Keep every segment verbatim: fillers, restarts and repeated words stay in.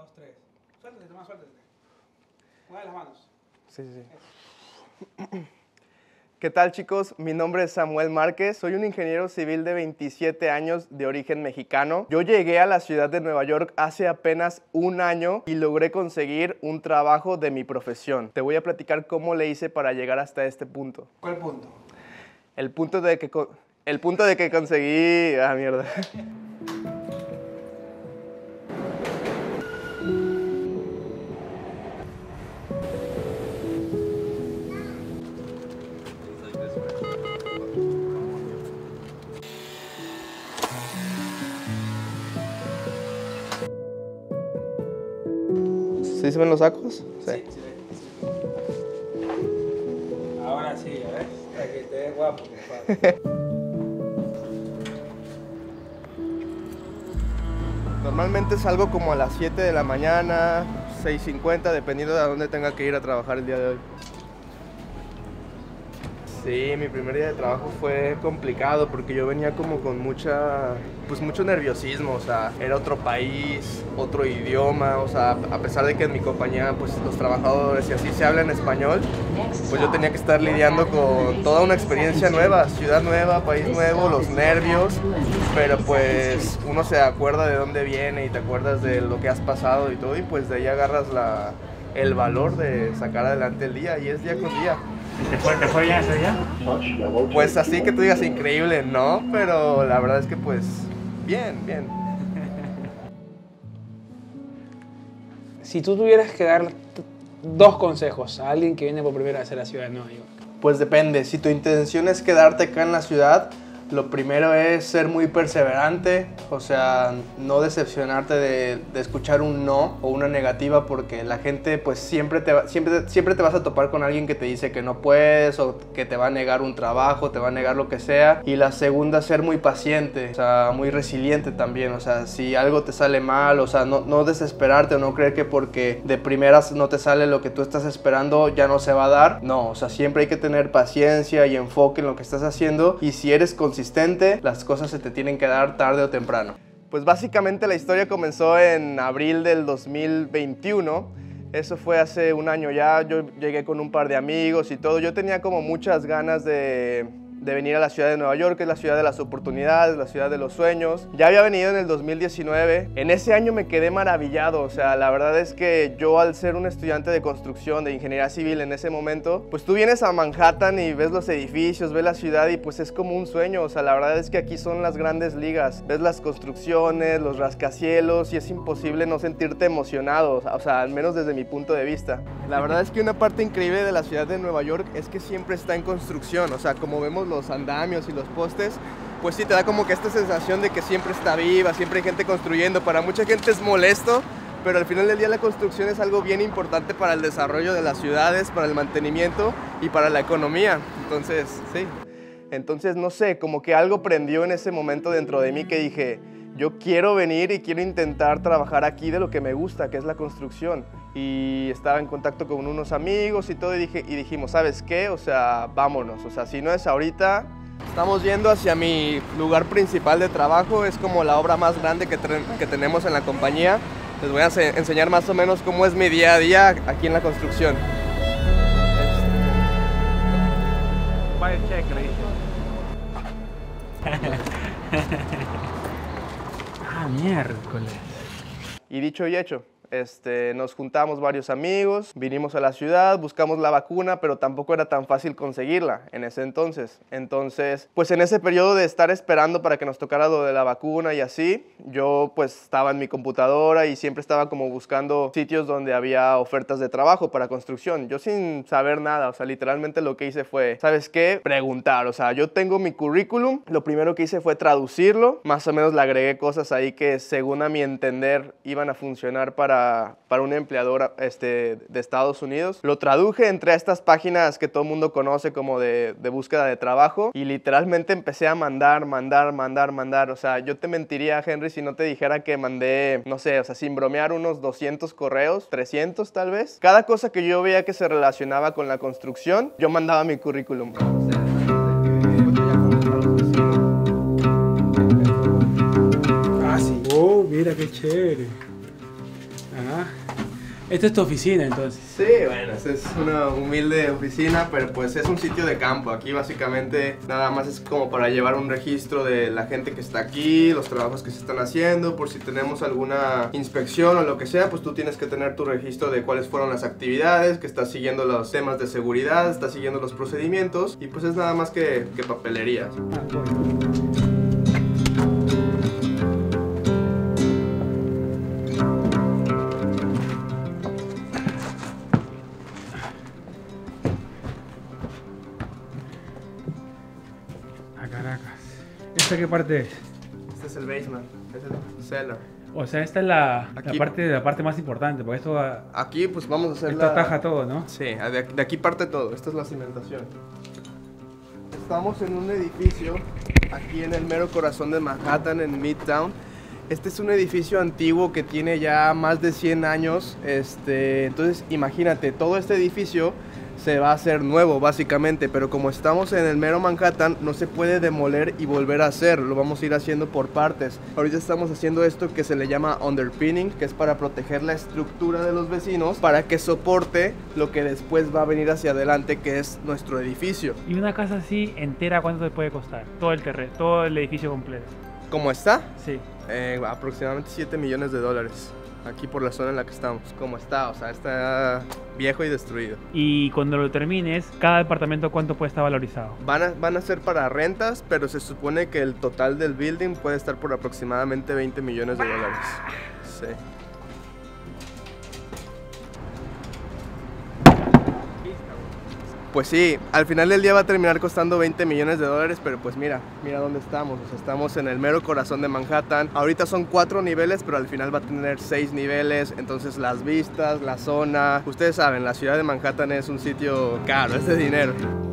dos, tres. Suéltate, Tomás, suéltate. Mueve las manos. Sí, sí, sí. ¿Qué tal, chicos? Mi nombre es Samuel Márquez, soy un ingeniero civil de veintisiete años de origen mexicano. Yo llegué a la ciudad de Nueva York hace apenas un año y logré conseguir un trabajo de mi profesión. Te voy a platicar cómo le hice para llegar hasta este punto. ¿Cuál punto? El punto de que, el punto de que conseguí... Ah, mierda. ¿Sí se ven los sacos? Sí. Sí, sí, sí. Ahora sí, ya ves. Para que te ves guapo, compadre. Normalmente salgo como a las siete de la mañana, seis cincuenta, dependiendo de a dónde tenga que ir a trabajar el día de hoy. Sí, mi primer día de trabajo fue complicado porque yo venía como con mucha, pues mucho nerviosismo, o sea, era otro país, otro idioma, o sea, a pesar de que en mi compañía, pues los trabajadores y así se hablan español, pues yo tenía que estar lidiando con toda una experiencia nueva, ciudad nueva, país nuevo, los nervios, pero pues uno se acuerda de dónde viene y te acuerdas de lo que has pasado y todo, y pues de ahí agarras la, el valor de sacar adelante el día, y es día con día. ¿Te fue, te fue bien ese día? Pues así que tú digas increíble, no, pero la verdad es que pues bien, bien. Si tú tuvieras que dar dos consejos a alguien que viene por primera vez a la ciudad de Nueva York. Pues depende, si tu intención es quedarte acá en la ciudad, lo primero es ser muy perseverante, o sea, no decepcionarte de, de escuchar un no o una negativa, porque la gente pues siempre te, va, siempre, siempre te vas a topar con alguien que te dice que no puedes o que te va a negar un trabajo, te va a negar lo que sea. Y la segunda, ser muy paciente, o sea, muy resiliente también, o sea, si algo te sale mal, o sea, no, no desesperarte o no creer que porque de primeras no te sale lo que tú estás esperando ya no se va a dar. No, o sea, siempre hay que tener paciencia y enfoque en lo que estás haciendo, y si eres consciente consistente, las cosas se te tienen que dar tarde o temprano. Pues básicamente la historia comenzó en abril del dos mil veintiuno. Eso fue hace un año ya. Yo llegué con un par de amigos y todo. Yo tenía como muchas ganas de, de venir a la ciudad de Nueva York, que es la ciudad de las oportunidades, la ciudad de los sueños. Ya había venido en el dos mil diecinueve. En ese año me quedé maravillado. O sea, la verdad es que yo, al ser un estudiante de construcción, de ingeniería civil en ese momento, pues tú vienes a Manhattan y ves los edificios, ves la ciudad y pues es como un sueño. O sea, la verdad es que aquí son las grandes ligas. Ves las construcciones, los rascacielos, y es imposible no sentirte emocionado. O sea, al menos desde mi punto de vista. La verdad es que una parte increíble de la ciudad de Nueva York es que siempre está en construcción. O sea, como vemos los andamios y los postes, pues sí te da como que esta sensación de que siempre está viva, siempre hay gente construyendo. Para mucha gente es molesto, pero al final del día la construcción es algo bien importante para el desarrollo de las ciudades, para el mantenimiento y para la economía. Entonces, sí. Entonces, no sé, como que algo prendió en ese momento dentro de mí que dije, yo quiero venir y quiero intentar trabajar aquí de lo que me gusta, que es la construcción. Y estaba en contacto con unos amigos y todo, y, dije, y dijimos, ¿sabes qué? O sea, vámonos. O sea, si no es ahorita, estamos yendo hacia mi lugar principal de trabajo. Es como la obra más grande que, que tenemos en la compañía. Les voy a enseñar más o menos cómo es mi día a día aquí en la construcción. Vaya check, le dije. Ah, miércoles. Y dicho y hecho, este, nos juntamos varios amigos, vinimos a la ciudad, buscamos la vacuna, pero tampoco era tan fácil conseguirla en ese entonces. Entonces, pues en ese periodo de estar esperando para que nos tocara lo de la vacuna y así, yo pues estaba en mi computadora y siempre estaba como buscando sitios donde había ofertas de trabajo para construcción. Yo sin saber nada, o sea, literalmente lo que hice fue, ¿sabes qué? Preguntar. O sea, yo tengo mi currículum, lo primero que hice fue traducirlo, más o menos le agregué cosas ahí que según a mi entender iban a funcionar para para un empleador este, de Estados Unidos. Lo traduje, entré a estas páginas que todo el mundo conoce como de, de búsqueda de trabajo, y literalmente empecé a mandar, mandar, mandar, mandar. O sea, yo te mentiría, Henry, si no te dijera que mandé, no sé, o sea, sin bromear, unos doscientos correos, trescientos tal vez. Cada cosa que yo veía que se relacionaba con la construcción, yo mandaba mi currículum. Ah, sí. Oh, mira qué chévere. Ah, Esta es tu oficina, entonces. Sí, bueno, esta es una humilde oficina, pero pues es un sitio de campo. Aquí básicamente nada más es como para llevar un registro de la gente que está aquí, los trabajos que se están haciendo, por si tenemos alguna inspección o lo que sea, pues tú tienes que tener tu registro de cuáles fueron las actividades, que estás siguiendo los temas de seguridad, estás siguiendo los procedimientos y pues es nada más que, que papelería. Ah, bueno. Caracas. ¿Esta qué parte es? Este es el basement, es el cellar. O sea, esta es la, la, Aquí. parte, la parte más importante, porque esto, va- Aquí pues vamos a hacer esto la... ataja todo, ¿no? Sí, de aquí, de aquí parte todo, esta es la cimentación. Estamos en un edificio aquí en el mero corazón de Manhattan, en Midtown. Este es un edificio antiguo que tiene ya más de cien años. Este, entonces imagínate, todo este edificio se va a hacer nuevo básicamente, pero como estamos en el mero Manhattan no se puede demoler y volver a hacer, lo vamos a ir haciendo por partes. Ahorita estamos haciendo esto que se le llama underpinning, que es para proteger la estructura de los vecinos, para que soporte lo que después va a venir hacia adelante, que es nuestro edificio. Y una casa así entera, ¿cuánto te puede costar? Todo el terreno, todo el edificio completo. ¿Cómo está? Sí. Eh, aproximadamente siete millones de dólares. Aquí por la zona en la que estamos. ¿Cómo está? O sea, está viejo y destruido. Y cuando lo termines, cada departamento, ¿cuánto puede estar valorizado? Van a, van a ser para rentas, pero se supone que el total del building puede estar por aproximadamente veinte millones de dólares. Sí. Pues sí, al final del día va a terminar costando veinte millones de dólares, pero pues mira, mira dónde estamos. O sea, estamos en el mero corazón de Manhattan. Ahorita son cuatro niveles, pero al final va a tener seis niveles. Entonces las vistas, la zona... Ustedes saben, la ciudad de Manhattan es un sitio caro, es de dinero.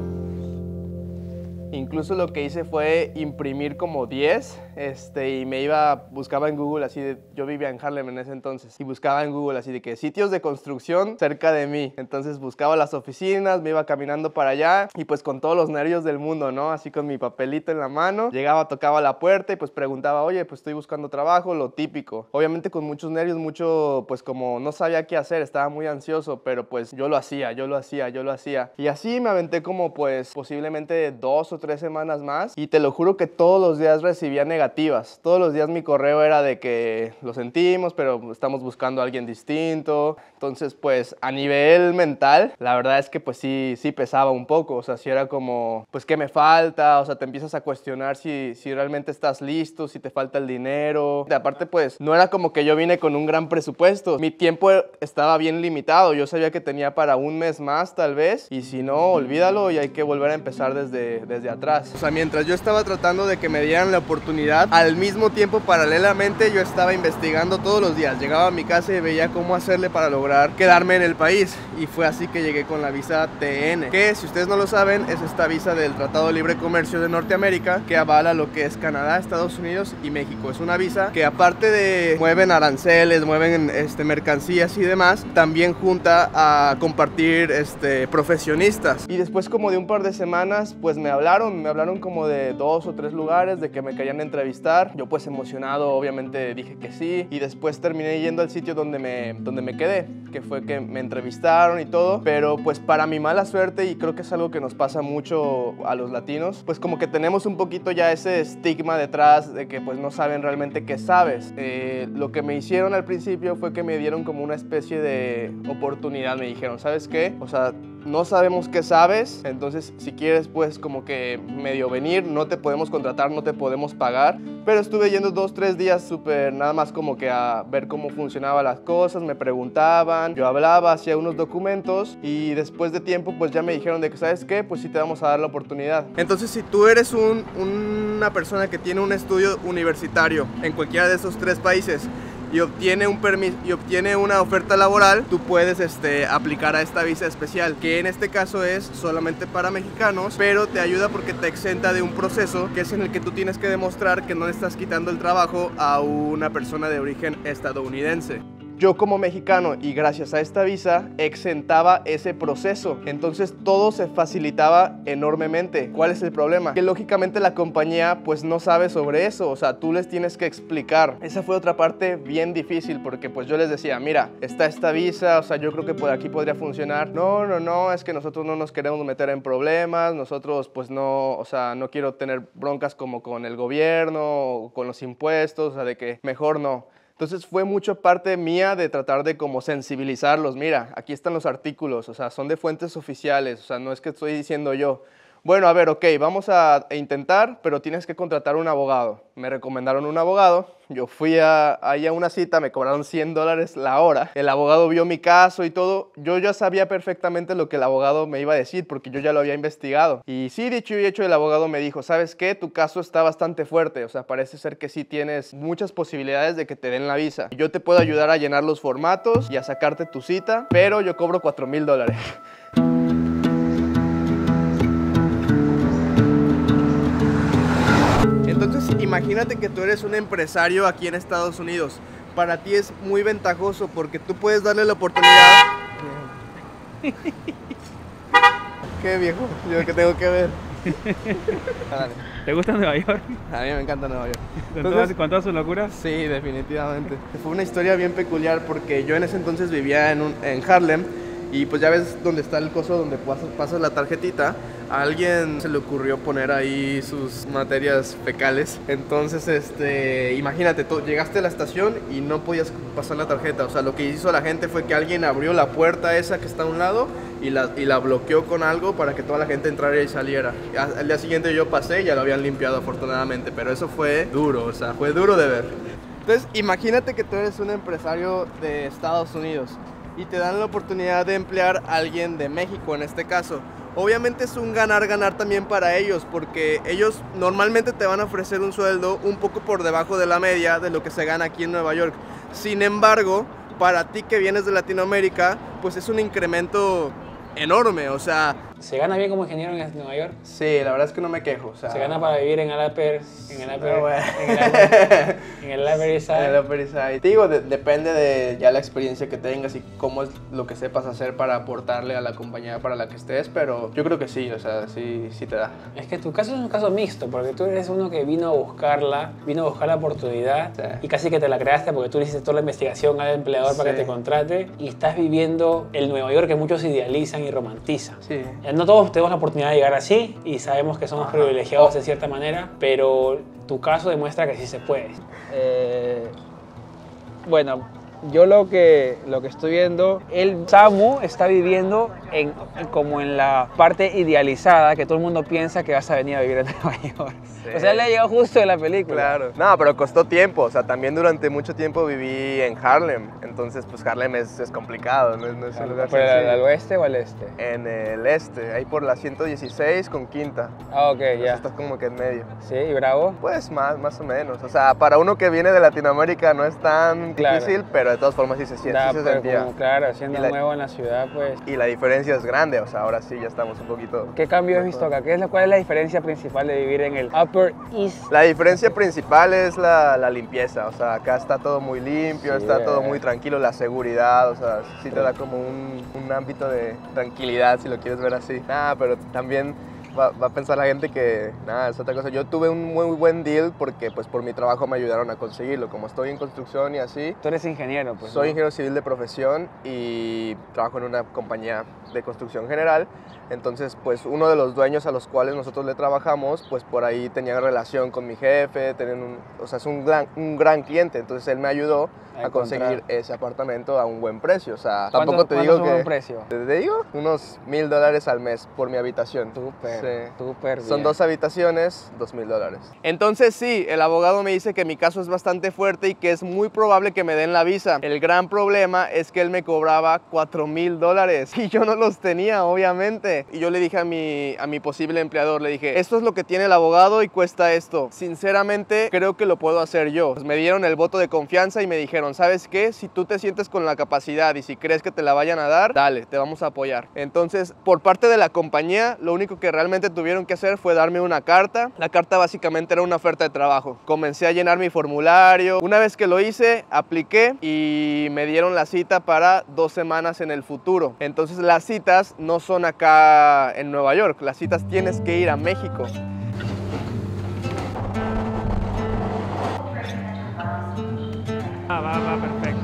Incluso lo que hice fue imprimir como diez este, y me iba, buscaba en Google así de, yo vivía en Harlem en ese entonces, y buscaba en Google así de que sitios de construcción cerca de mí. Entonces buscaba las oficinas, me iba caminando para allá y pues con todos los nervios del mundo, ¿no? Así con mi papelito en la mano, llegaba, tocaba la puerta y pues preguntaba, oye, pues estoy buscando trabajo, lo típico. Obviamente con muchos nervios, mucho, pues como no sabía qué hacer, estaba muy ansioso, pero pues yo lo hacía, yo lo hacía, yo lo hacía. Y así me aventé como pues posiblemente dos o tres semanas más y te lo juro que todos los días recibía negativas. Todos los días mi correo era de que lo sentimos, pero estamos buscando a alguien distinto. Entonces pues a nivel mental la verdad es que pues sí, sí pesaba un poco. O sea, si era como pues qué me falta, o sea, te empiezas a cuestionar si, si realmente estás listo, si te falta el dinero. De aparte pues no era como que yo vine con un gran presupuesto. Mi tiempo estaba bien limitado. Yo sabía que tenía para un mes más tal vez y si no, olvídalo y hay que volver a empezar desde, desde atrás. O sea, mientras yo estaba tratando de que me dieran la oportunidad, al mismo tiempo, paralelamente, yo estaba investigando todos los días. Llegaba a mi casa y veía cómo hacerle para lograr quedarme en el país. Y fue así que llegué con la visa T N, que si ustedes no lo saben, es esta visa del Tratado de Libre Comercio de Norteamérica, que avala lo que es Canadá, Estados Unidos y México. Es una visa que aparte de mueven aranceles, mueven este, mercancías y demás, también junta a compartir este, profesionistas. Y después como de un par de semanas, pues me hablaron, me hablaron como de dos o tres lugares de que me querían entrevistar. Yo pues emocionado obviamente dije que sí y después terminé yendo al sitio donde me, donde me quedé, que fue que me entrevistaron y todo, pero pues para mi mala suerte, y creo que es algo que nos pasa mucho a los latinos, pues como que tenemos un poquito ya ese estigma detrás de que pues no saben realmente qué sabes. Eh, lo que me hicieron al principio fue que me dieron como una especie de oportunidad, me dijeron, ¿sabes qué? O sea, no sabemos qué sabes, entonces si quieres pues como que medio venir, no te podemos contratar, no te podemos pagar, pero estuve yendo dos, tres días súper nada más como que a ver cómo funcionaban las cosas, me preguntaban, yo hablaba, hacía unos documentos y después de tiempo pues ya me dijeron de que ¿sabes qué? Pues sí te vamos a dar la oportunidad. Entonces si tú eres un, una persona que tiene un estudio universitario en cualquiera de esos tres países y obtiene un permiso y obtiene una oferta laboral, tú puedes este, aplicar a esta visa especial, que en este caso es solamente para mexicanos, pero te ayuda porque te exenta de un proceso que es en el que tú tienes que demostrar que no le estás quitando el trabajo a una persona de origen estadounidense. yo como mexicano y gracias a esta visa exentaba ese proceso. Entonces todo se facilitaba enormemente. ¿Cuál es el problema? Que lógicamente la compañía pues no sabe sobre eso, o sea, tú les tienes que explicar. Esa fue otra parte bien difícil porque pues yo les decía, mira, está esta visa, o sea, yo creo que por aquí podría funcionar. No, no, no, es que nosotros no nos queremos meter en problemas, nosotros pues no, o sea, no quiero tener broncas como con el gobierno o con los impuestos, o sea, de que mejor no. Entonces fue mucho parte mía de tratar de como sensibilizarlos. Mira, aquí están los artículos, o sea, son de fuentes oficiales, o sea, no es que estoy diciendo yo. Bueno, a ver, ok, vamos a intentar, pero tienes que contratar un abogado. Me recomendaron un abogado, yo fui a, ahí a una cita, me cobraron cien dólares la hora. El abogado vio mi caso y todo. Yo ya sabía perfectamente lo que el abogado me iba a decir porque yo ya lo había investigado. Y sí, dicho y hecho, el abogado me dijo, ¿sabes qué? Tu caso está bastante fuerte, o sea, parece ser que sí tienes muchas posibilidades de que te den la visa. Yo te puedo ayudar a llenar los formatos y a sacarte tu cita, pero yo cobro cuatro mil dólares. Entonces, imagínate que tú eres un empresario aquí en Estados Unidos. Para ti es muy ventajoso porque tú puedes darle la oportunidad... ¿Qué viejo? Yo que tengo que ver. ¿Te gusta Nueva York? A mí me encanta Nueva York. ¿Con, todas, ¿Con todas sus locuras? Sí, definitivamente. Fue una historia bien peculiar porque yo en ese entonces vivía en, un, en Harlem. Y pues ya ves donde está el coso donde pasas, pasas la tarjetita. A alguien se le ocurrió poner ahí sus materias fecales. Entonces, este, imagínate, tú llegaste a la estación y no podías pasar la tarjeta. O sea, lo que hizo la gente fue que alguien abrió la puerta esa que está a un lado y la, y la bloqueó con algo para que toda la gente entrara y saliera. Al día siguiente yo pasé y ya lo habían limpiado afortunadamente. Pero eso fue duro, o sea, fue duro de ver. Entonces, imagínate que tú eres un empresario de Estados Unidos y te dan la oportunidad de emplear a alguien de México en este caso. Obviamente es un ganar-ganar también para ellos porque ellos normalmente te van a ofrecer un sueldo un poco por debajo de la media de lo que se gana aquí en Nueva York. Sin embargo, para ti que vienes de Latinoamérica, pues es un incremento enorme, o sea... ¿Se gana bien como ingeniero en Nueva York? Sí, la verdad es que no me quejo, o sea... ¿Se gana para vivir en el Upper, en el Upper, bueno. en el Upper, en el Upper East Side? En el Upper East Side. Te digo, de, depende de ya la experiencia que tengas y cómo es lo que sepas hacer para aportarle a la compañía para la que estés, pero yo creo que sí, o sea, sí, sí te da. Es que tu caso es un caso mixto, porque tú eres uno que vino a buscarla, vino a buscar la oportunidad sí. y casi que te la creaste porque tú le hiciste toda la investigación al empleador sí. para que te contrate y estás viviendo el Nueva York que muchos idealizan y romantizan. Sí. No todos tenemos la oportunidad de llegar así y sabemos que somos Ajá. privilegiados de cierta manera, pero tu caso demuestra que sí se puede. Eh, bueno, yo lo que, lo que estoy viendo, el Samu está viviendo en, como en la parte idealizada que todo el mundo piensa que vas a venir a vivir en Nueva York. Sí. O sea, le llegó justo de la película. Claro. No, pero costó tiempo. O sea, también durante mucho tiempo viví en Harlem. Entonces, pues Harlem es, es complicado. No, no es un lugar ¿Pero al, al oeste o al este? En el este, ahí por la ciento dieciséis con Quinta. Ah, ok, Entonces, ya. estás como que en medio. ¿Sí? ¿Y Bravo? Pues más, más o menos. O sea, para uno que viene de Latinoamérica no es tan claro. difícil, pero de todas formas sí se siente. Da, sí se pero sentía. Como, claro, siendo la, nuevo en la ciudad, pues... Y la diferencia es grande. O sea, ahora sí ya estamos un poquito... ¿Qué cambio has visto acá? ¿Qué es la, ¿Cuál es la diferencia principal de vivir en el Upper East? La diferencia principal es la, la limpieza, o sea, acá está todo muy limpio, sí, está eh. todo muy tranquilo, la seguridad, o sea, sí te da como un, un ámbito de tranquilidad si lo quieres ver así. Nada, pero también va, va a pensar la gente que, nada, es otra cosa. Yo tuve un muy buen deal porque pues por mi trabajo me ayudaron a conseguirlo, como estoy en construcción y así. Tú eres ingeniero, pues. Soy ¿no? ingeniero civil de profesión y trabajo en una compañía de construcción general. Entonces, pues uno de los dueños a los cuales nosotros le trabajamos, pues por ahí tenía relación con mi jefe, tenían un, o sea, es un gran, un gran cliente. Entonces él me ayudó a, a conseguir ese apartamento a un buen precio. O sea, tampoco te digo es un que... buen precio? ¿Te digo? Unos mil dólares al mes por mi habitación. Súper, sí. súper bien. Son dos habitaciones, dos mil dólares. Entonces sí, el abogado me dice que mi caso es bastante fuerte y que es muy probable que me den la visa. El gran problema es que él me cobraba cuatro mil dólares y yo no los tenía, obviamente. Y yo le dije a mi, a mi posible empleador, le dije, esto es lo que tiene el abogado y cuesta esto. Sinceramente, creo que lo puedo hacer yo. Pues me dieron el voto de confianza y me dijeron, ¿sabes qué? Si tú te sientes con la capacidad y si crees que te la vayan a dar, dale, te vamos a apoyar. Entonces, por parte de la compañía, lo único que realmente solamente tuvieron que hacer fue darme una carta. La carta básicamente era una oferta de trabajo. Comencé a llenar mi formulario. Una vez que lo hice, apliqué y me dieron la cita para dos semanas en el futuro. Entonces las citas no son acá en Nueva York, las citas tienes que ir a México. Ah, va, va, perfecto.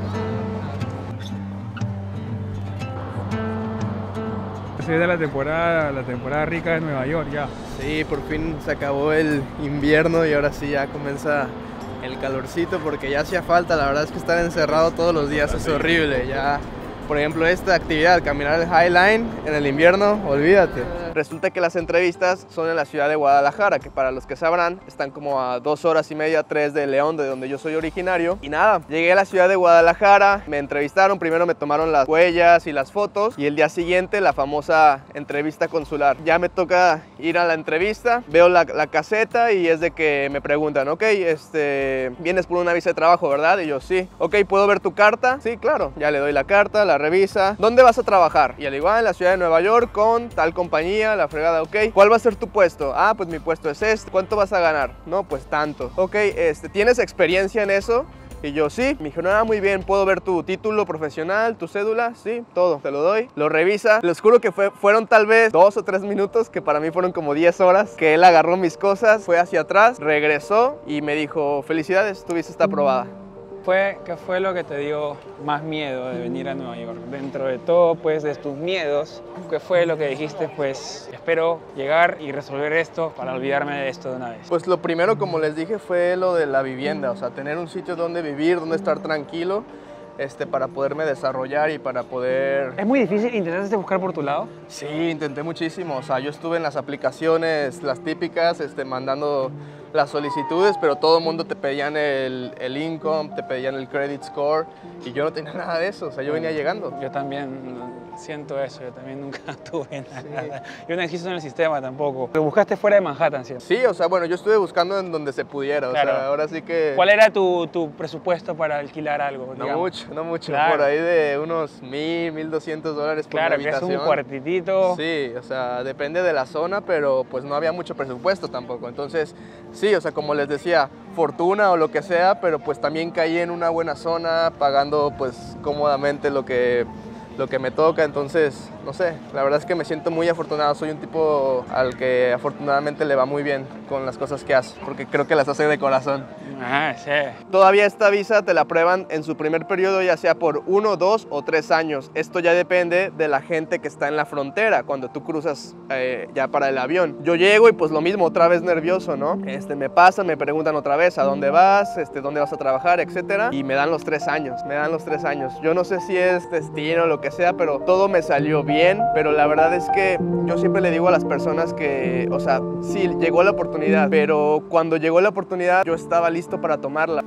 Se viene la temporada, la temporada rica de Nueva York ya. Sí, por fin se acabó el invierno y ahora sí ya comienza el calorcito porque ya hacía falta. La verdad es que estar encerrado todos los días es horrible. Ya, por ejemplo, esta actividad, caminar el High Line en el invierno, olvídate. Resulta que las entrevistas son en la ciudad de Guadalajara, que para los que sabrán, están como a dos horas y media, tres de León, de donde yo soy originario. Y nada, llegué a la ciudad de Guadalajara, me entrevistaron, primero me tomaron las huellas y las fotos, y el día siguiente la famosa entrevista consular. Ya me toca ir a la entrevista, veo la, la caseta y es de que me preguntan, ok, este, vienes por una visa de trabajo, ¿verdad? Y yo, sí. Ok, ¿puedo ver tu carta? Sí, claro. Ya le doy la carta, la revisa. ¿Dónde vas a trabajar? Y al igual, en la ciudad de Nueva York, con tal compañía, la fregada, ok. ¿Cuál va a ser tu puesto? Ah, pues mi puesto es este. ¿Cuánto vas a ganar? No, pues tanto. Ok, este, ¿tienes experiencia en eso? Y yo, sí. Me dijo, no, muy bien, ¿puedo ver tu título profesional, tu cédula? Sí, todo. Te lo doy. Lo revisa. Les juro que fue, fueron tal vez dos o tres minutos, que para mí fueron como diez horas, que él agarró mis cosas, fue hacia atrás, regresó y me dijo, felicidades, tu visa está aprobada. Fue, ¿Qué fue lo que te dio más miedo de venir a Nueva York? Dentro de todo, pues, de tus miedos, ¿qué fue lo que dijiste? Pues, espero llegar y resolver esto para olvidarme de esto de una vez. Pues lo primero, como les dije, fue lo de la vivienda, o sea, tener un sitio donde vivir, donde estar tranquilo, este, para poderme desarrollar y para poder... ¿Es muy difícil? ¿Intentaste buscar por tu lado? Sí, intenté muchísimo, o sea, yo estuve en las aplicaciones, las típicas, este, mandando las solicitudes, pero todo el mundo te pedían el, el income, te pedían el credit score y yo no tenía nada de eso, o sea, yo venía llegando. Yo también siento eso, yo también nunca tuve nada. Sí. Yo no existo en el sistema tampoco. ¿Lo buscaste fuera de Manhattan, cierto? Sí, o sea, bueno, yo estuve buscando en donde se pudiera, claro. O sea, ahora sí que... ¿Cuál era tu, tu presupuesto para alquilar algo? No digamos? mucho, no mucho, claro. Por ahí de unos mil, mil doscientos dólares por claro, una habitación. Claro, que es un cuartitito. Sí, o sea, depende de la zona, pero pues no había mucho presupuesto tampoco, entonces... Sí, o sea, como les decía, fortuna o lo que sea, pero pues también caí en una buena zona, pagando pues cómodamente lo que, lo que me toca, entonces, no sé, la verdad es que me siento muy afortunado, soy un tipo al que afortunadamente le va muy bien con las cosas que hace, porque creo que las hace de corazón. Ah, sí. Todavía esta visa te la aprueban en su primer periodo, ya sea por uno, dos o tres años. Esto ya depende de la gente que está en la frontera, cuando tú cruzas eh, ya para el avión. Yo llego y pues lo mismo, otra vez nervioso, ¿no? Este, me pasan, me preguntan otra vez a dónde vas, este, dónde vas a trabajar, etcétera. Y me dan los tres años, me dan los tres años. Yo no sé si es destino o lo que sea, pero todo me salió bien. Pero la verdad es que yo siempre le digo a las personas que, o sea, sí, llegó la oportunidad, pero cuando llegó la oportunidad yo estaba listo para tomarla.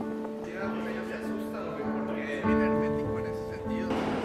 Ellos se asustan porque es bien hermético en ese sentido.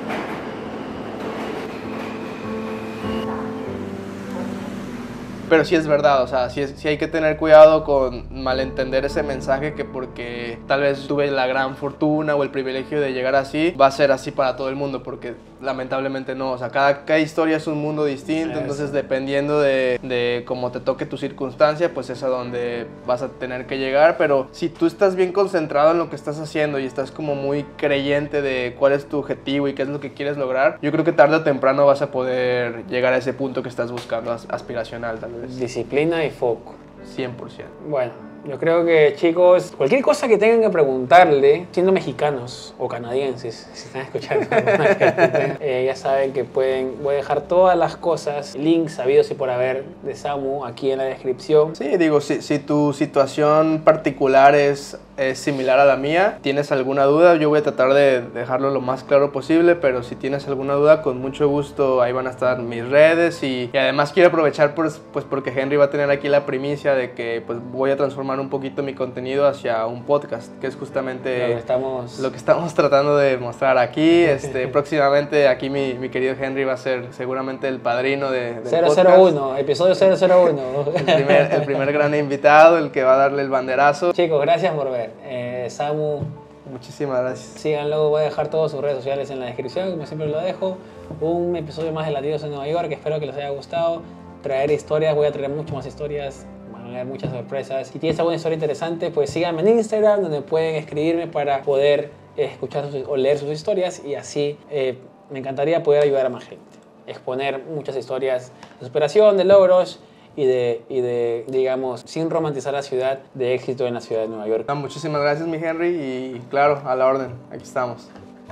Pero sí es verdad, o sea, sí, es, sí hay que tener cuidado con malentender ese mensaje que porque tal vez tuve la gran fortuna o el privilegio de llegar así, va a ser así para todo el mundo, porque lamentablemente no, o sea, cada, cada historia es un mundo distinto, Eso. Entonces dependiendo de, de cómo te toque tu circunstancia, pues es a donde vas a tener que llegar, pero si tú estás bien concentrado en lo que estás haciendo y estás como muy creyente de cuál es tu objetivo y qué es lo que quieres lograr, yo creo que tarde o temprano vas a poder llegar a ese punto que estás buscando, aspiracional tal vez. Disciplina y foco. cien por ciento. Bueno, yo creo que, chicos, cualquier cosa que tengan que preguntarle, siendo mexicanos o canadienses, si están escuchando, eh, ya saben que pueden, voy a dejar todas las cosas, links sabidos y por haber de Samu aquí en la descripción. Sí, digo, si, si tu situación particular es, es similar a la mía, tienes alguna duda, yo voy a tratar de dejarlo lo más claro posible, pero si tienes alguna duda, con mucho gusto, ahí van a estar mis redes y, y además quiero aprovechar pues, pues porque Henry va a tener aquí la primicia de que pues voy a transformar un poquito mi contenido hacia un podcast, que es justamente lo que estamos, lo que estamos tratando de mostrar aquí. Este, próximamente aquí mi, mi querido Henry va a ser seguramente el padrino de, del cero cero uno, podcast. Episodio cero cero uno. el, primer, el primer gran invitado, el que va a darle el banderazo. Chicos, gracias por ver. Eh, Samu, muchísimas gracias. Síganlo, voy a dejar todas sus redes sociales en la descripción, como siempre lo dejo. Un episodio más de Latidos en Nueva York, espero que les haya gustado. traer historias, voy a traer mucho más historias, van a haber muchas sorpresas. Si tienes alguna historia interesante, pues síganme en Instagram, donde pueden escribirme para poder escuchar sus, o leer sus historias, y así eh, me encantaría poder ayudar a más gente, exponer muchas historias de superación, de logros y de, y de, digamos, sin romantizar la ciudad, de éxito en la ciudad de Nueva York. Muchísimas gracias, mi Henry, y claro, a la orden, aquí estamos.